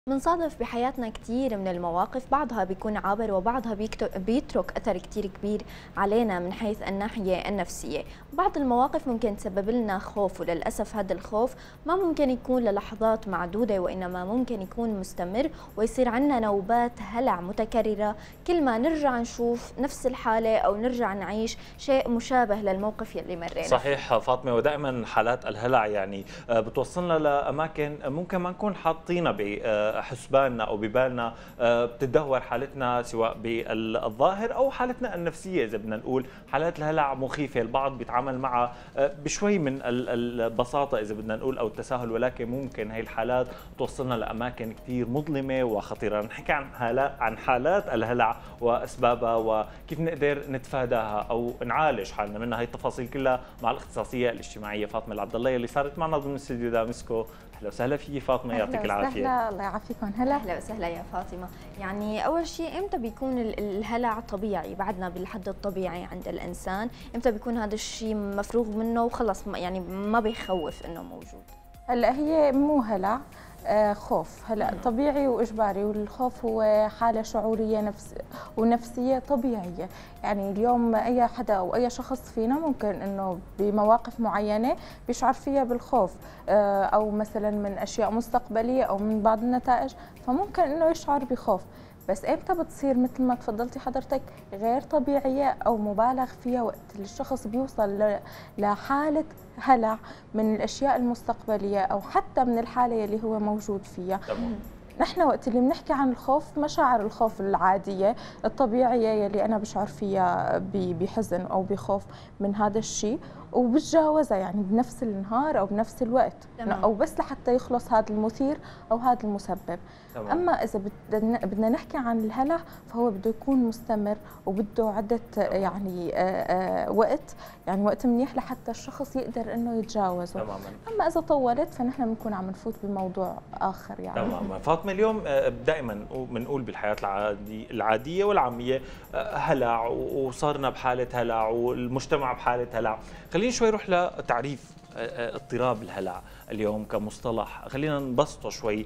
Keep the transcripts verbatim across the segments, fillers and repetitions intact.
بنصادف بحياتنا كثير من المواقف، بعضها بيكون عابر وبعضها بيترك أثر كثير كبير علينا من حيث الناحية النفسية. بعض المواقف ممكن تسبب لنا خوف، وللأسف هذا الخوف ما ممكن يكون للحظات معدودة، وإنما ممكن يكون مستمر ويصير عندنا نوبات هلع متكررة كل ما نرجع نشوف نفس الحالة أو نرجع نعيش شيء مشابه للموقف يلي مرينا. صحيح فاطمة، ودائما حالات الهلع يعني بتوصلنا لأماكن ممكن ما نكون حاطينها بحسباننا أو ببالنا، بتدهور حالتنا سواء بالظاهر أو حالتنا النفسية. إذا بدنا نقول حالات الهلع مخيفة، البعض بيتعامل معها بشوي من البساطة إذا بدنا نقول أو التساهل، ولكن ممكن هي الحالات توصلنا لأماكن كثير مظلمة وخطيرة. نحكي عن عن حالات الهلع وأسبابها وكيف نقدر نتفاداها أو نعالج حالنا منها. هي التفاصيل كلها مع الاختصاصية الاجتماعية فاطمة العبد الله اللي صارت معنا ضمن الاستديو ده مسكو. اهلا وسهلا فيكي فاطمه، يعطيك العافيه. اهلا الله يعافيكم. هلا اهلا وسهلا يا فاطمه. يعني اول شيء امتى بيكون الهلع طبيعي بعدنا بالحد الطبيعي عند الانسان؟ امتى بيكون هذا الشيء مفروغ منه وخلص يعني ما بيخوف انه موجود؟ هلا هي مو هلع، آه خوف. هلا طبيعي واجباري، والخوف هو حاله شعوريه نفس ونفسيه طبيعيه. يعني اليوم اي حدا او اي شخص فينا ممكن انه بمواقف معينه بيشعر فيها بالخوف، آه او مثلا من اشياء مستقبليه او من بعض النتائج، فممكن انه يشعر بخوف. بس امتى بتصير مثل ما تفضلتي حضرتك غير طبيعيه او مبالغ فيها؟ وقت الشخص بيوصل لحاله هلع من الاشياء المستقبليه او حتى من الحاله اللي هو موجود فيها. تمام. نحن وقت اللي بنحكي عن الخوف، مشاعر الخوف العاديه الطبيعيه اللي انا بشعر فيها بحزن او بخوف من هذا الشيء وبتجاوزها يعني بنفس النهار او بنفس الوقت. تمام. او بس لحتى يخلص هذا المثير او هذا المسبب. تمام. اما اذا بدنا نحكي عن الهلع فهو بده يكون مستمر وبده عده يعني آآ آآ وقت، يعني وقت منيح لحتى الشخص يقدر انه يتجاوزه. تماما. اما اذا طولت فنحن بنكون عم نفوت بموضوع اخر يعني. تماما. فاطمه، اليوم دائما بنقول بالحياه العادي العاديه والعاميه هلع، وصارنا بحاله هلع والمجتمع بحاله هلع. خلينا شوي نروح لتعريف اضطراب الهلع اليوم كمصطلح، خلينا نبسطه شوي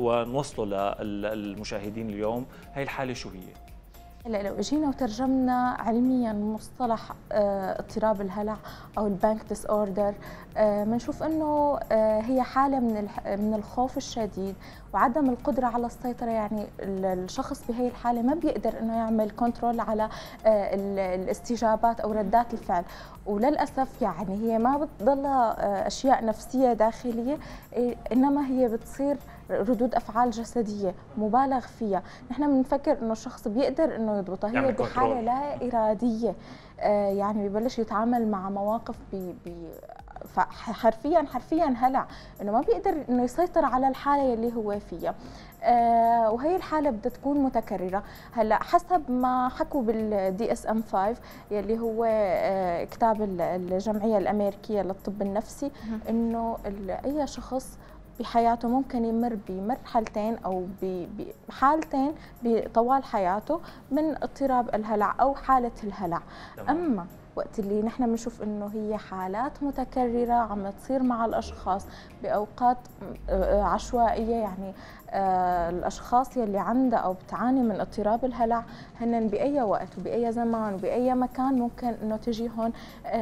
ونوصله للمشاهدين اليوم. هي الحاله شو هي؟ هلا لو اجينا وترجمنا علميا مصطلح اضطراب الهلع او البانك ديس اوردر، بنشوف انه هي حاله من من الخوف الشديد وعدم القدره على السيطره. يعني الشخص بهي الحاله ما بيقدر انه يعمل كنترول على الاستجابات او ردات الفعل، وللاسف يعني هي ما بتضلها اشياء نفسيه داخليه، انما هي بتصير ردود افعال جسديه مبالغ فيها. نحن بنفكر انه الشخص بيقدر انه يضبطها، هي بحاله لا اراديه. آه يعني ببلش يتعامل مع مواقف بي بي حرفيا حرفيا هلع، انه ما بيقدر انه يسيطر على الحاله اللي هو فيها. آه وهي الحاله بدها تكون متكرره. هلا حسب ما حكوا بالدي اس ام خمسة يلي هو آه كتاب الجمعيه الامريكيه للطب النفسي، انه اي شخص بحياته ممكن يمر بمرحلتين او بحالتين بطوال حياته من اضطراب الهلع او حاله الهلع. تمام. اما وقت اللي نحن بنشوف انه هي حالات متكرره عم تصير مع الاشخاص باوقات عشوائيه، يعني الاشخاص يلي عندها او بتعاني من اضطراب الهلع هن باي وقت وباي زمان وباي مكان ممكن انه تجيهم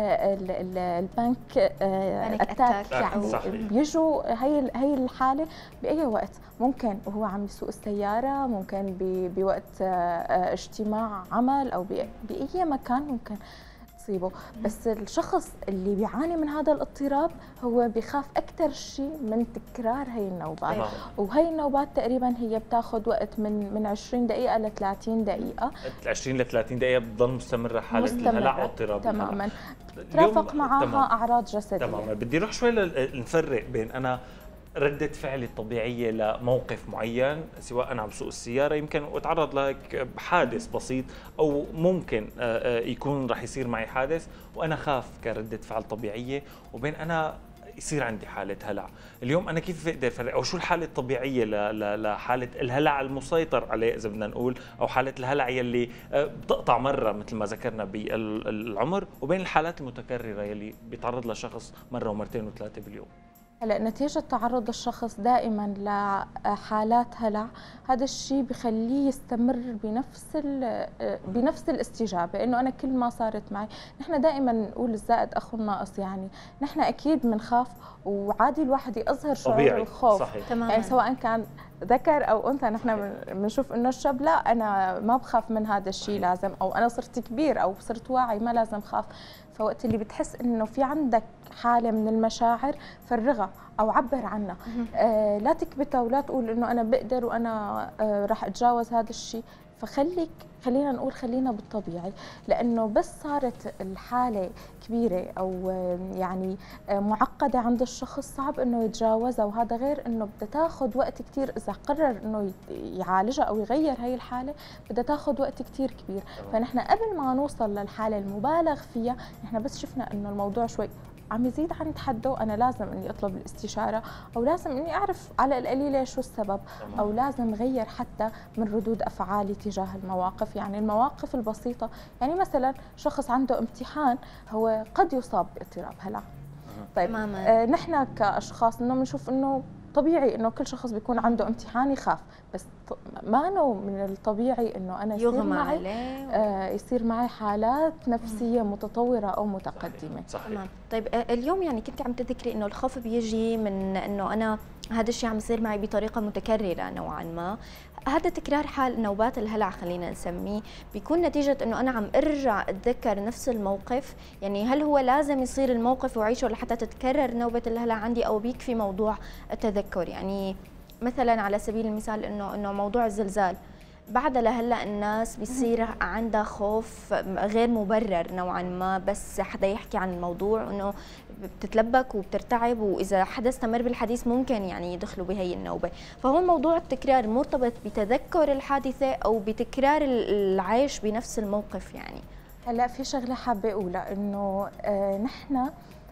البانك اتاك، يعني بيجوا هي هي الحاله باي وقت. ممكن وهو عم يسوق السياره، ممكن بوقت اجتماع عمل او باي مكان ممكن تصيبه. بس الشخص اللي بيعاني من هذا الاضطراب هو بيخاف اكثر شيء من تكرار هي النوبات. تمام. وهي النوبات تقريبا هي بتاخذ وقت من من عشرين دقيقه ل ثلاثين دقيقه. عشرين ل ثلاثين دقيقه بتضل مستمره حاله مستمرة. الهلع او اضطراب الهلع. تماما. ترافق معها تمام. اعراض جسديه. تماما. بدي نروح شوي نفرق بين انا ردة فعلي الطبيعية لموقف معين، سواء أنا عم بسوق السيارة يمكن أتعرض لك بحادث بسيط، أو ممكن يكون رح يصير معي حادث وأنا خاف كردة فعل طبيعية، وبين أنا يصير عندي حالة هلع. اليوم أنا كيف بقدر أفرق أو شو الحالة الطبيعية لحالة الهلع المسيطر عليه إذا بدنا نقول، أو حالة الهلع يلي بتقطع مرة مثل ما ذكرنا بالعمر، وبين الحالات المتكررة يلي بيتعرض لشخص مرة ومرتين وثلاثة باليوم؟ هلا نتيجة تعرض الشخص دائما لحالات هلع، هذا الشيء بخليه يستمر بنفس بنفس الاستجابة، انه انا كل ما صارت معي، نحن دائما نقول الزائد اخو الناقص، يعني نحن اكيد بنخاف وعادي الواحد يظهر شعور الخوف. صحيح. يعني سواء كان ذكر او انثى، نحن بنشوف انه الشاب لا انا ما بخاف من هذا الشيء لازم، او انا صرت كبير او صرت واعي ما لازم خاف. فوقت اللي بتحس انه في عندك حاله من المشاعر فرغها او عبر عنها، آه لا تكبتها ولا تقول انه انا بقدر وانا آه راح اتجاوز هذا الشيء. فخليك خلينا نقول خلينا بالطبيعي، لانه بس صارت الحاله كبيره او يعني معقده عند الشخص صعب انه يتجاوزها، وهذا غير انه بدها تاخذ وقت كثير. اذا قرر انه يعالجها او يغير هي الحاله بدها تاخذ وقت كثير كبير. فنحن قبل ما نوصل للحاله المبالغ فيها، نحن بس شفنا انه الموضوع شوي عم يزيد عن حده، انا لازم اني اطلب الاستشاره، او لازم اني اعرف على القليله شو السبب، او لازم غير حتى من ردود افعالي تجاه المواقف. يعني المواقف البسيطه، يعني مثلا شخص عنده امتحان هو قد يصاب باضطراب هلع. طيب آه نحن كاشخاص انه بنشوف انه طبيعي انه كل شخص بيكون عنده امتحان يخاف، بس ما انه من الطبيعي انه انا يصير معي آه يصير معي حالات نفسيه متطوره او متقدمه. صحيح. صحيح. طيب اليوم يعني كنت عم تذكري انه الخوف بيجي من انه انا هذا الشيء عم يصير معي بطريقه متكرره نوعا ما. هذا تكرار حال نوبات الهلع خلينا نسميه بيكون نتيجه انه انا عم ارجع اتذكر نفس الموقف، يعني هل هو لازم يصير الموقف واعيشه لحتى تتكرر نوبه الهلع عندي، او بيكفي موضوع التذكر؟ يعني مثلا على سبيل المثال انه انه موضوع الزلزال بعد لهلا الناس بيصير عندها خوف غير مبرر نوعا ما، بس حدا يحكي عن الموضوع انه بتتلبك وبترتعب، واذا حدا استمر بالحديث ممكن يعني يدخلوا بهي النوبه. فهو موضوع التكرار مرتبط بتذكر الحادثه او بتكرار العيش بنفس الموقف. يعني هلا في شغله حابه اقولها، انه آه نحن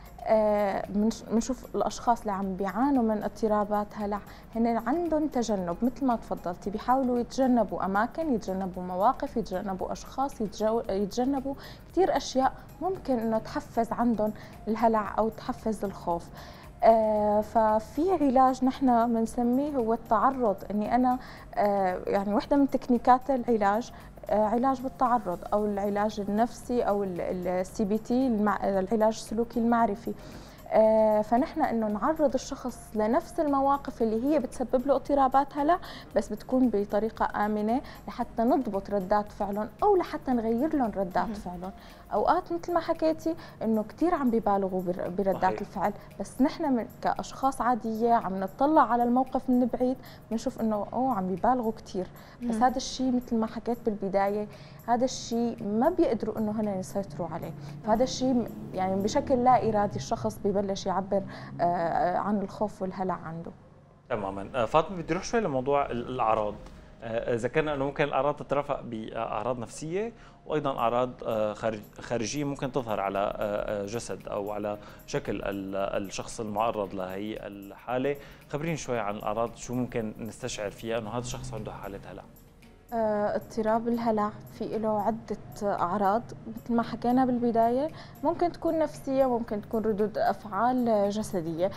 بنشوف آه الاشخاص اللي عم بيعانوا من اضطرابات هلع هن عندهم تجنب، مثل ما تفضلتي، بيحاولوا يتجنبوا اماكن، يتجنبوا مواقف، يتجنبوا اشخاص، يتجنبوا كثير اشياء ممكن انه تحفز عندهم الهلع او تحفز الخوف. آه ففي علاج نحن بنسميه هو التعرض، اني انا آه يعني وحده من تكنيكات العلاج علاج بالتعرض او العلاج النفسي او السي بي تي، العلاج السلوكي المعرفي. فنحن انه نعرض الشخص لنفس المواقف اللي هي بتسبب له اضطرابات هلع، بس بتكون بطريقه امنه لحتى نضبط ردات فعلهم او لحتى نغير لهم ردات فعلهم. اوقات مثل ما حكيتي انه كثير عم بيبالغوا بردات صحيح. الفعل، بس نحن كاشخاص عاديه عم نطلع على الموقف من بعيد بنشوف انه اوه عم بيبالغوا كثير، بس هذا الشيء مثل ما حكيت بالبدايه هذا الشيء ما بيقدروا انه هن يسيطروا عليه. فهذا الشيء يعني بشكل لا ارادي الشخص ببلش يعبر عن الخوف والهلع عنده. تماما. فاطمه بدي اروح شوي لموضوع الاعراض. ذكرنا انه ممكن الاعراض تترافق باعراض نفسيه وايضا اعراض خارجيه ممكن تظهر على جسد او على شكل الشخص المعرض لهي الحاله. خبريني شوي عن الاعراض، شو ممكن نستشعر فيها انه هذا الشخص عنده حاله هلع؟ اضطراب الهلع في له عدة أعراض مثل ما حكينا بالبداية، ممكن تكون نفسية، ممكن تكون ردود أفعال جسدية.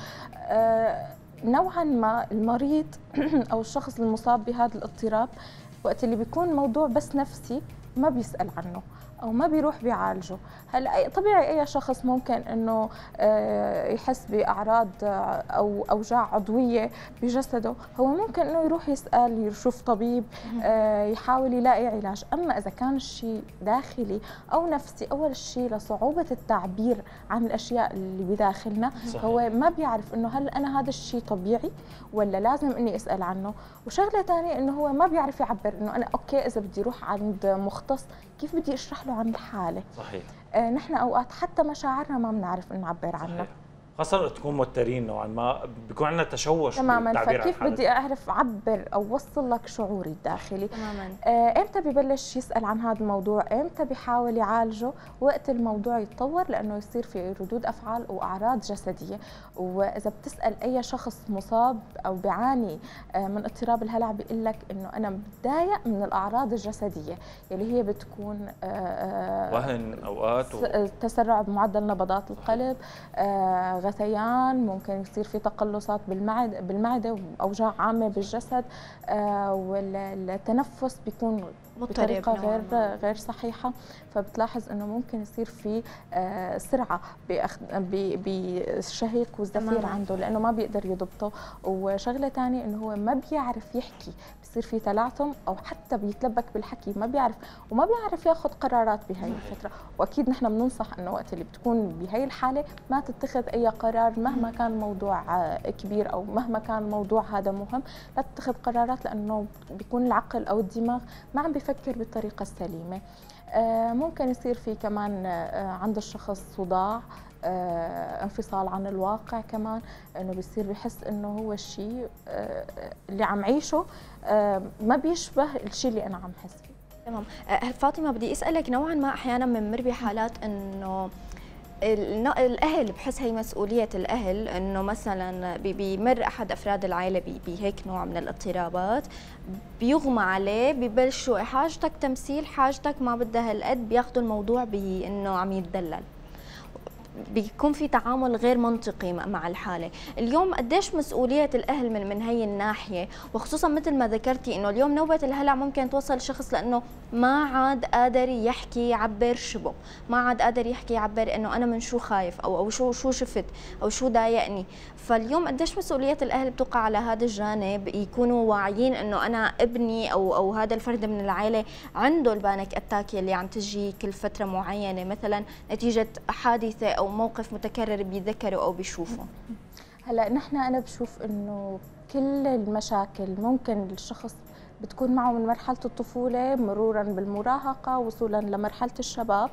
نوعا ما المريض أو الشخص المصاب بهذا الاضطراب وقت اللي بيكون موضوع بس نفسي ما بيسأل عنه او ما بيروح بيعالجه. هلا طبيعي اي شخص ممكن انه يحس باعراض او اوجاع عضويه بجسده، هو ممكن انه يروح يسال يشوف طبيب يحاول يلاقي علاج. اما اذا كان الشيء داخلي او نفسي، اول شيء لصعوبه التعبير عن الاشياء اللي بداخلنا صحيح. هو ما بيعرف انه هل انا هذا الشيء طبيعي ولا لازم اني اسال عنه. وشغله ثانيه انه هو ما بيعرف يعبر انه انا اوكي اذا بدي اروح عند مختص كيف بدي اشرح له عن الحاله. صحيح. آه نحن اوقات حتى مشاعرنا ما بنعرف نعبر عنها. صحيح. خاصة تكون موترين نوعا ما، بيكون عندنا تشوش تماما. فكيف بدي اعرف اعبر او اوصل لك شعوري الداخلي؟ تماما. آه امتى ببلش يسال عن هذا الموضوع؟ امتى بيحاول يعالجه؟ وقت الموضوع يتطور لانه يصير في ردود افعال واعراض جسديه. واذا بتسال اي شخص مصاب او بيعاني آه من اضطراب الهلع بيقول لك انه انا متضايق من الاعراض الجسديه اللي هي بتكون آه وهن اوقات و... تسرع بمعدل نبضات القلب، آه غثيان، ممكن يصير في تقلصات بالمعده بالمعده واوجاع عامه بالجسد، والتنفس بيكون بطريقه غير غير صحيحه. فبتلاحظ انه ممكن يصير في سرعه بالشهيق والزفير عنده لانه ما بيقدر يضبطه. وشغله ثانيه انه هو ما بيعرف يحكي، بصير في تلعثم او حتى بيتلبك بالحكي، ما بيعرف وما بيعرف ياخذ قرارات بهي الفتره. واكيد نحن بننصح انه وقت اللي بتكون بهي الحاله ما تتخذ اي قرار مهما كان الموضوع كبير او مهما كان الموضوع هذا مهم، لا تتخذ قرارات لانه بيكون العقل او الدماغ ما عم بيفكر بالطريقه السليمه. ممكن يصير في كمان عند الشخص صداع، انفصال عن الواقع، كمان انه بيصير بحس انه هو الشيء اللي عم عيشه ما بيشبه الشيء اللي انا عم حس فيه. تمام. فاطمه بدي اسالك، نوعا ما احيانا بنمر بحالات انه الاهل، بحس هي مسؤوليه الاهل، انه مثلا بيمر احد افراد العائله بهيك نوع من الاضطرابات، بيغمى عليه، ببلشوا حاجتك تمثيل، حاجتك ما بدها هالقد، بياخذوا الموضوع بانه عم يتدلل، بيكون في تعامل غير منطقي مع الحاله. اليوم قديش مسؤوليه الاهل من من هي الناحيه، وخصوصا مثل ما ذكرتي انه اليوم نوبه الهلع ممكن توصل شخص لانه ما عاد قادر يحكي يعبر شبه، ما عاد قادر يحكي يعبر انه انا من شو خايف او او شو شو شفت او شو ضايقني. فاليوم قديش مسؤوليه الاهل بتوقع على هذا الجانب، يكونوا واعيين انه انا ابني او او هذا الفرد من العائله عنده البانيك اتاك اللي عم تجي كل فتره معينه، مثلا نتيجه حادثه او موقف متكرر بيتذكره او بيشوفه. هلا نحن انا بشوف انه كل المشاكل ممكن الشخص بتكون معه من مرحله الطفوله مرورا بالمراهقه وصولا لمرحله الشباب.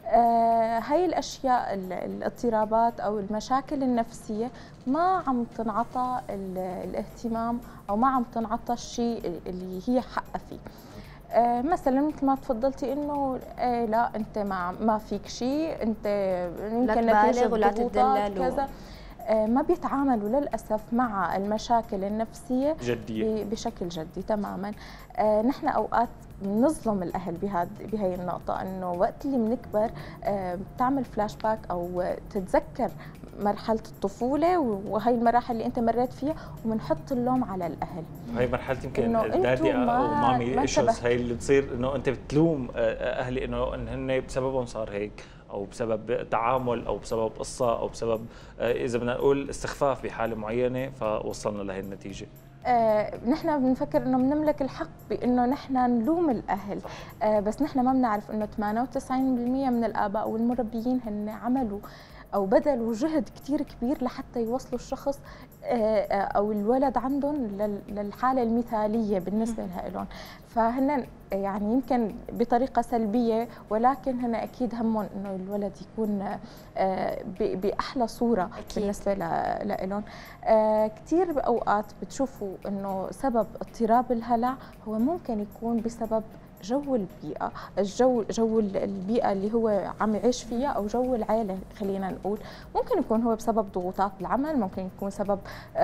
آه هاي الاشياء الاضطرابات او المشاكل النفسيه ما عم تنعطى الاهتمام او ما عم تنعطى الشيء اللي هي حقها فيه. آه مثلا مثل ما تفضلتي انه آه لا انت ما ما فيك شيء، انت يمكن نتيجه ولا تدلل كذا. آه ما بيتعاملوا للاسف مع المشاكل النفسيه جديه بشكل جدي تماما. آه نحن اوقات بنظلم الاهل بهذه بهي النقطه، انه وقت اللي بنكبر آه بتعمل فلاش باك او تتذكر مرحله الطفوله وهي المراحل اللي انت مريت فيها وبنحط اللوم على الاهل. هي مرحله يمكن دادي او مامي ايشوز، هي اللي بتصير انه انت بتلوم اهلي انه هن بسببهم صار هيك، او بسبب تعامل او بسبب قصه او بسبب اذا بدنا نقول استخفاف بحاله معينه فوصلنا لهي النتيجه. آه، نحن بنفكر انه بنملك الحق بانه نحن نلوم الاهل، آه، بس نحن ما بنعرف انه ثمانية وتسعين بالمئة من الاباء والمربيين هن عملوا او بذلوا جهد كثير كبير لحتى يوصلوا الشخص آه او الولد عندهم للحاله المثاليه بالنسبه لهم. فهن يعني يمكن بطريقه سلبيه، ولكن هن اكيد همهم انه الولد يكون آه باحلى صوره أكيد. بالنسبه لهم. آه كثير باوقات بتشوفوا انه سبب اضطراب الهلع هو ممكن يكون بسبب جو البيئة، الجو جو البيئة اللي هو عم يعيش فيها أو جو العائلة خلينا نقول. ممكن يكون هو بسبب ضغوطات العمل، ممكن يكون سبب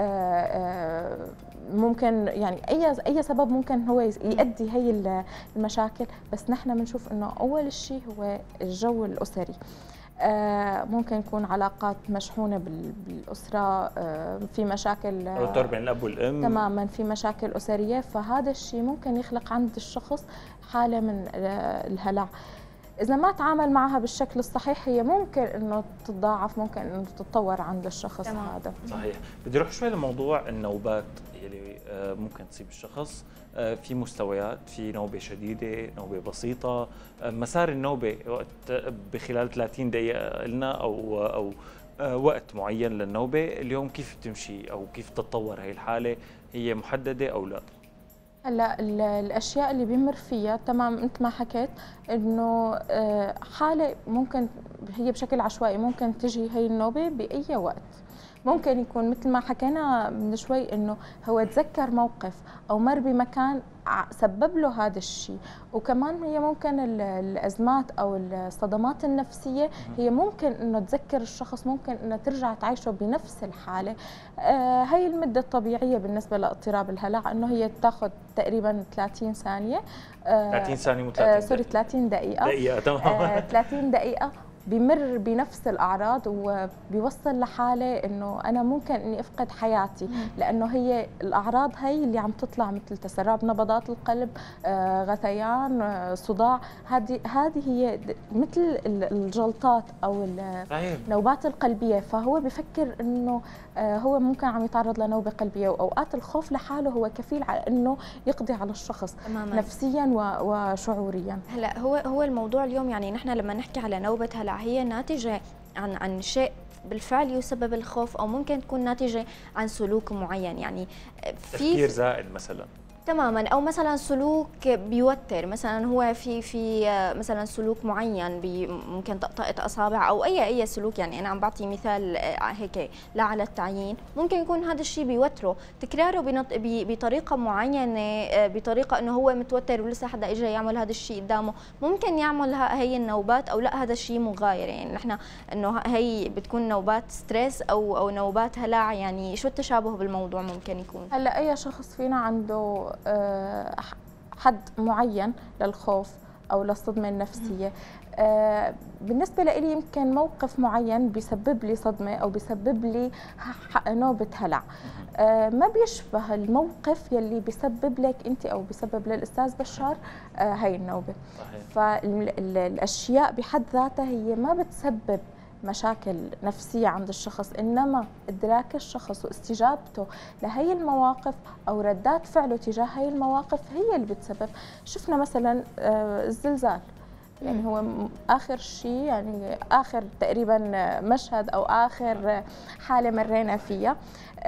ممكن يعني أي أي سبب ممكن هو يؤدي هي المشاكل. بس نحن بنشوف إنه أول شيء هو الجو الأسري. آه ممكن يكون علاقات مشحونة بالأسرة، آه في مشاكل توتر بين الأب والأم تماما، في مشاكل أسرية، فهذا الشيء ممكن يخلق عند الشخص حالة من آه الهلع. إذا ما تعامل معها بالشكل الصحيح هي ممكن إنه تتضاعف، ممكن إنه تتطور عند الشخص تمام. هذا صحيح. بدي أروح شوي لموضوع النوبات يلي ممكن تصيب الشخص. في مستويات، في نوبة شديدة، نوبة بسيطة، مسار النوبة وقت بخلال ثلاثين دقيقة قلنا أو أو وقت معين للنوبة، اليوم كيف بتمشي أو كيف تتطور هي الحالة؟ هي محددة أو لا؟ هلا الاشياء اللي بيمر فيها تمام مثل ما حكيت انه حاله ممكن هي بشكل عشوائي ممكن تجي هي النوبه باي وقت. ممكن يكون مثل ما حكينا من شوي انه هو تذكر موقف او مر بمكان سبب له هذا الشيء. وكمان هي ممكن الازمات او الصدمات النفسيه هي ممكن انه تذكر الشخص، ممكن انه ترجع تعيشه بنفس الحاله. آه هي المده الطبيعيه بالنسبه لاضطراب الهلع انه هي تاخذ تقريبا ثلاثين ثانيه، آه ثلاثين ثانيه آه سوري ثلاثين دقيقه دقيقه تمام آه ثلاثين دقيقه بمر بنفس الاعراض وبيوصل لحاله انه انا ممكن اني افقد حياتي، لانه هي الاعراض هي اللي عم تطلع مثل تسرب نبضات القلب، آه، غثيان، آه، صداع. هذه هذه هي مثل الجلطات او النوبات القلبيه. فهو بفكر انه آه، هو ممكن عم يتعرض لنوبه قلبيه، واوقات الخوف لحاله هو كفيل على انه يقضي على الشخص تماماً. نفسيا وشعوريا. هلا هو هو الموضوع اليوم، يعني نحن لما نحكي على نوبه هلع هي ناتجه عن عن شيء بالفعل يسبب الخوف، او ممكن تكون ناتجه عن سلوك معين، يعني في تفكير زائد مثلا تماما، او مثلا سلوك بيوتر، مثلا هو في في مثلا سلوك معين بي ممكن طقطقه اصابع او اي اي سلوك. يعني انا عم بعطي مثال هيك لا على التعيين، ممكن يكون هذا الشيء بيوتره، تكراره بطريقه معينه، بطريقه انه هو متوتر ولسه حدا اجى يعمل هذا الشيء قدامه، ممكن يعمل هي النوبات، او لا هذا الشيء مغاير. يعني نحن انه هي بتكون نوبات ستريس او او نوبات هلع، يعني شو التشابه بالموضوع ممكن يكون؟ هلا اي شخص فينا عنده حد معين للخوف أو للصدمة النفسية. بالنسبة لي يمكن موقف معين بيسبب لي صدمة أو بيسبب لي نوبة هلع، ما بيشبه الموقف يلي بيسبب لك أنت أو بيسبب للأستاذ بشار هاي النوبة. فالأشياء بحد ذاتها هي ما بتسبب مشاكل نفسية عند الشخص، إنما إدراك الشخص واستجابته لهي المواقف أو ردات فعله تجاه هي المواقف هي اللي بتسبب. شفنا مثلا الزلزال، يعني هو آخر شيء، يعني آخر تقريبا مشهد أو آخر حالة مرينا فيها.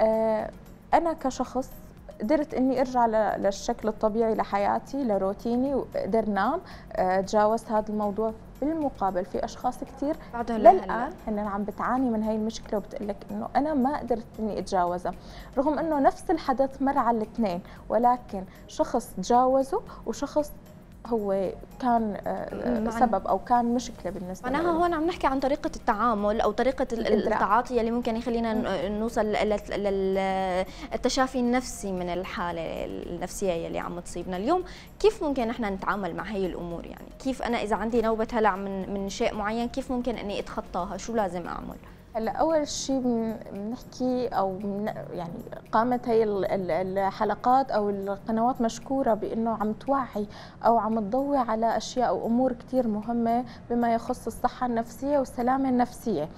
أنا كشخص قدرت اني ارجع للشكل الطبيعي لحياتي، لروتيني، وقدر نام، تجاوزت هذا الموضوع. بالمقابل في اشخاص كثير للان هن عم بتعاني من هاي المشكله وبتقول لك انه انا ما قدرت اني اتجاوزها، رغم انه نفس الحدث مر على الاثنين، ولكن شخص تجاوزه وشخص هو كان سبب او كان مشكله بالنسبه لنا. معناها هون عم نحكي عن طريقه التعامل او طريقه التعاطي اللي ممكن يخلينا نوصل للتشافي النفسي من الحاله النفسيه اللي عم تصيبنا اليوم. كيف ممكن نحن نتعامل مع هي الامور؟ يعني كيف انا اذا عندي نوبه هلع من من شيء معين كيف ممكن اني اتخطاها؟ شو لازم اعمل؟ هلا اول شيء بنحكي او يعني قامت هي الحلقات او القنوات مشكوره بانه عم توعي او عم تضوي على اشياء او امور كثير مهمه بما يخص الصحه النفسيه والسلامه النفسيه،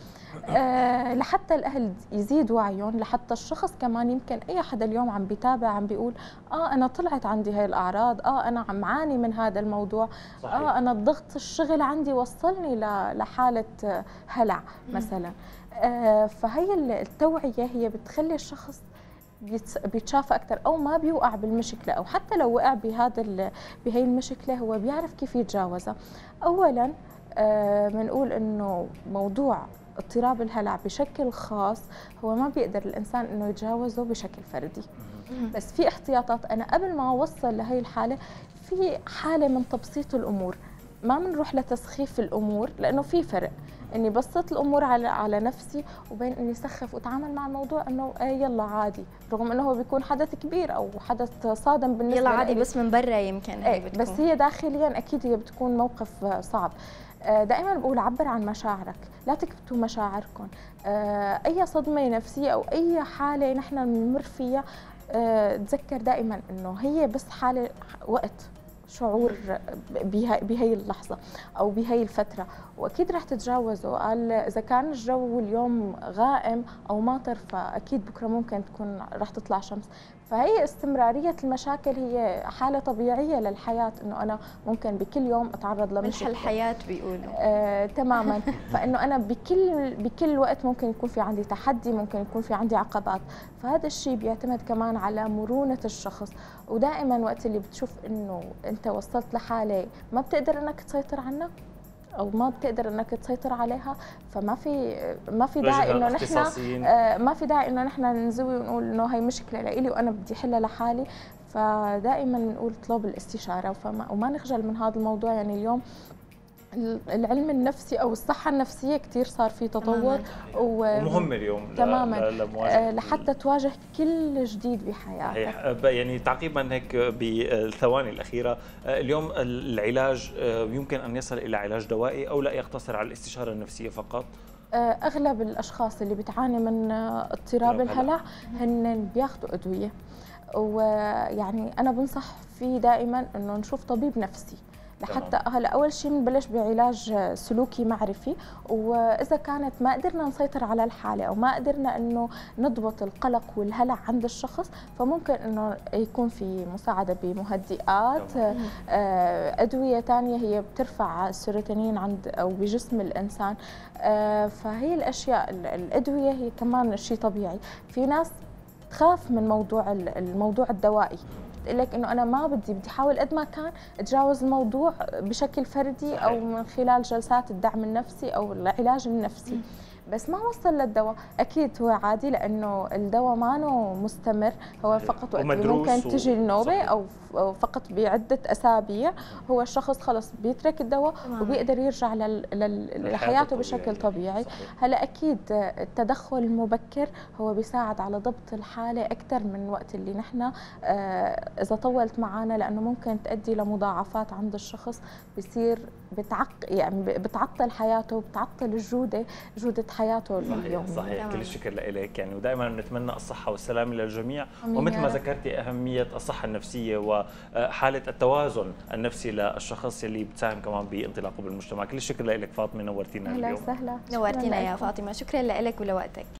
أه لحتى الاهل يزيد وعيهم، لحتى الشخص كمان يمكن اي حدا اليوم عم بيتابع عم بيقول اه انا طلعت عندي هاي الاعراض، اه انا عم عاني من هذا الموضوع، صحيح. اه انا الضغط الشغل عندي وصلني لحاله هلع مثلا. آه فهي التوعيه هي بتخلي الشخص بيتشافى اكثر او ما بيوقع بالمشكله، او حتى لو وقع بهذا بهي المشكله هو بيعرف كيف يتجاوزها. اولا بنقول آه انه موضوع اضطراب الهلع بشكل خاص هو ما بيقدر الانسان انه يتجاوزه بشكل فردي، بس في احتياطات. انا قبل ما اوصل لهي الحاله في حاله من تبسيط الامور، ما بنروح لتسخيف الامور، لانه في فرق اني بسط الامور على على نفسي وبين اني سخف واتعامل مع الموضوع انه آه يلا عادي، رغم انه هو بيكون حدث كبير او حدث صادم بالنسبه يلا عادي لي. بس من برا يمكن هي بتكون. بس هي داخليا اكيد هي بتكون موقف صعب. دائما بقول عبر عن مشاعرك، لا تكبتوا مشاعركم. اي صدمه نفسيه او اي حاله نحن بنمر فيها تذكر دائما انه هي بس حاله وقت شعور بهي اللحظه او بهي الفتره، واكيد رح تتجاوزوا. قال اذا كان الجو اليوم غائم او ماطر فاكيد بكره ممكن تكون رح تطلع شمس. فهي استمراريه المشاكل هي حاله طبيعيه للحياه، انه انا ممكن بكل يوم اتعرض لمشكله، ملح الحياه بيقولوا. آه تماما. فانه انا بكل بكل وقت ممكن يكون في عندي تحدي، ممكن يكون في عندي عقبات، فهذا الشيء بيعتمد كمان على مرونه الشخص. ودائما وقت اللي بتشوف انه انت وصلت لحاله ما بتقدر انك تسيطر عنها او ما بتقدر انك تسيطر عليها، فما في ما في داعي انه نحن آه ما في داعي انه نحن نزوي ونقول انه هي مشكله لإلي وانا بدي احلها لحالي. فدائما بنقول اطلب الاستشاره وفما وما نخجل من هذا الموضوع. يعني اليوم العلم النفسي او الصحه النفسيه كثير صار في تطور ومهم اليوم تماما لمواجهه لحتى تواجه كل جديد بحياتك. يعني تعقيبا هيك بالثواني الاخيره، اليوم العلاج يمكن ان يصل الى علاج دوائي او لا يقتصر على الاستشاره النفسيه فقط؟ اغلب الاشخاص اللي بتعاني من اضطراب الهلع هن بياخذوا ادويه، ويعني انا بنصح فيه دائما انه نشوف طبيب نفسي لحتى هلا اول شيء بنبلش بعلاج سلوكي معرفي، واذا كانت ما قدرنا نسيطر على الحاله او ما قدرنا انه نضبط القلق والهلع عند الشخص، فممكن انه يكون في مساعده بمهدئات، ادويه ثانيه هي بترفع السيروتونين عند او بجسم الانسان. فهي الاشياء الادويه هي كمان شيء طبيعي. في ناس تخاف من موضوع الموضوع الدوائي، بتقول لك انه انا ما بدي بدي احاول قد ما كان اتجاوز الموضوع بشكل فردي او من خلال جلسات الدعم النفسي او العلاج النفسي، بس ما وصل للدواء. اكيد هو عادي لانه الدواء ما مستمر، هو فقط وقت ممكن تجي النوبه او فقط بعده اسابيع هو الشخص خلص بيترك الدواء وبيقدر يرجع لحياته بشكل طبيعي. هلا اكيد التدخل المبكر هو بيساعد على ضبط الحاله اكثر من وقت اللي نحن اذا طولت معنا، لانه ممكن تؤدي لمضاعفات عند الشخص بصير بتعق يعني بتعطل حياته وبتعطل الجوده جوده حياته اليوميه. صحيح, صحيح. كل الشكر لك يعني، ودائما بنتمنى الصحه والسلامه للجميع، ومثل ما ذكرتي اهميه الصحه النفسيه وحاله التوازن النفسي للشخص اللي بتساهم كمان بانطلاقه بالمجتمع. كل الشكر لك فاطمه، نورتينا اليوم. اهلا وسهلا، نورتينا يا فاطمه، شكرا لك ولوقتك.